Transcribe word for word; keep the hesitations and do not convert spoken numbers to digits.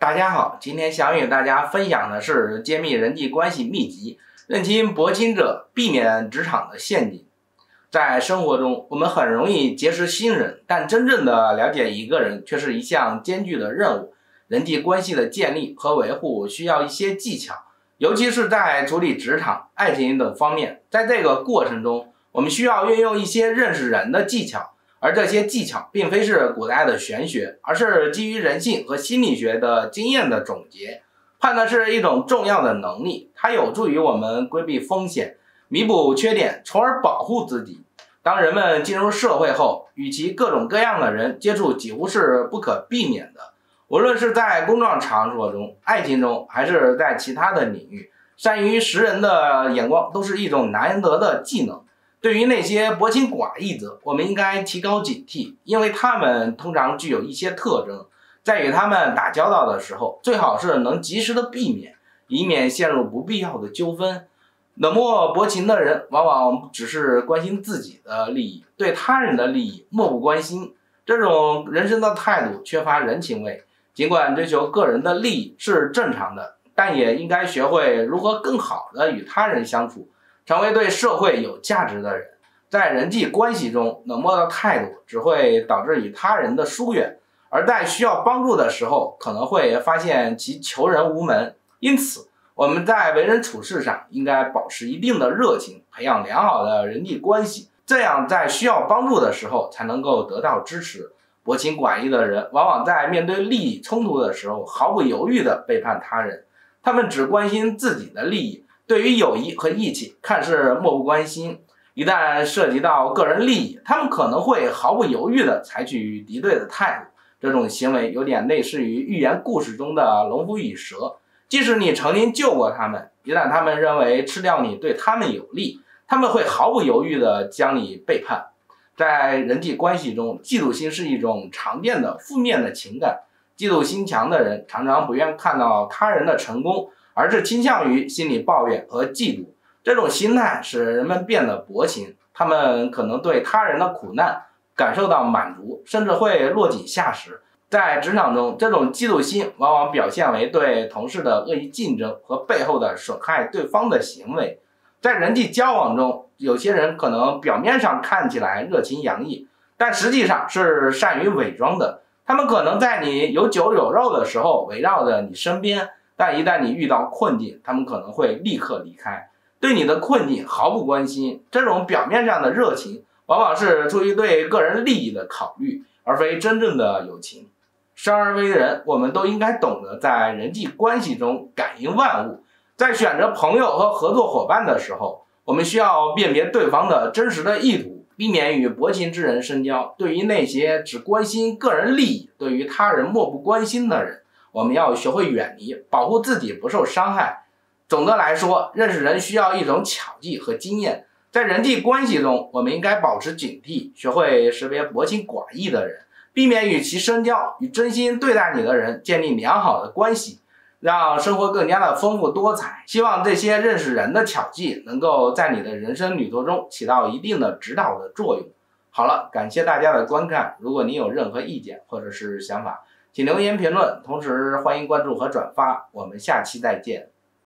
大家好，今天想与大家分享的是揭秘人际关系秘籍，认清薄情者，避免职场的陷阱。在生活中，我们很容易结识新人，但真正的了解一个人却是一项艰巨的任务。人际关系的建立和维护需要一些技巧，尤其是在处理职场、爱情等方面。在这个过程中，我们需要运用一些认识人的技巧。而这些技巧并非是古代的玄学，而是基于人性和心理学的经验的总结。判断是一种重要的能力，它有助于我们规避风险，弥补缺点，从而保护自己。当人们进入社会后，与其各种各样的人接触几乎是不可避免的。无论是在工作场所中、爱情中，还是在其他的领域，善于识人的眼光都是一种难得的技能。对于那些薄情寡义者，我们应该提高警惕，因为他们通常具有一些特征，在与他们打交道的时候，最好是能及时的避免，以免陷入不必要的纠纷。冷漠薄情的人往往只是关心自己的利益，对他人的利益漠不关心，这种人生的态度缺乏人情味。尽管追求个人的利益是正常的，但也应该学会如何更好的与他人相处，成为对社会有价值的人。在人际关系中，冷漠的态度只会导致与他人的疏远，而在需要帮助的时候，可能会发现其求人无门。因此，我们在为人处事上应该保持一定的热情，培养良好的人际关系，这样在需要帮助的时候才能够得到支持。薄情寡义的人往往在面对利益冲突的时候毫不犹豫地背叛他人，他们只关心自己的利益，对于友谊和义气看似漠不关心。一旦涉及到个人利益，他们可能会毫不犹豫地采取敌对的态度。这种行为有点类似于寓言故事中的龙虎与蛇，即使你曾经救过他们，一旦他们认为吃掉你对他们有利，他们会毫不犹豫地将你背叛。在人际关系中，嫉妒心是一种常见的负面的情感。嫉妒心强的人常常不愿看到他人的成功，而是倾向于心里抱怨和嫉妒。这种心态使人们变得薄情，他们可能对他人的苦难感受到满足，甚至会落井下石。在职场中，这种嫉妒心往往表现为对同事的恶意竞争和背后的损害对方的行为。在人际交往中，有些人可能表面上看起来热情洋溢，但实际上是善于伪装的。他们可能在你有酒有肉的时候围绕着你身边，但一旦你遇到困境，他们可能会立刻离开，对你的困境毫不关心。这种表面上的热情往往是出于对个人利益的考虑，而非真正的友情。生而为人，我们都应该懂得在人际关系中感应万物。在选择朋友和合作伙伴的时候，我们需要辨别对方的真实的意图，避免与薄情之人深交。对于那些只关心个人利益，对于他人漠不关心的人，我们要学会远离，保护自己不受伤害。总的来说，认识人需要一种巧技和经验。在人际关系中，我们应该保持警惕，学会识别薄情寡义的人，避免与其深交，与真心对待你的人建立良好的关系，让生活更加的丰富多彩。希望这些认识人的巧技能够在你的人生旅途中起到一定的指导的作用。好了，感谢大家的观看，如果你有任何意见或者是想法，请留言评论，同时欢迎关注和转发，我们下期再见。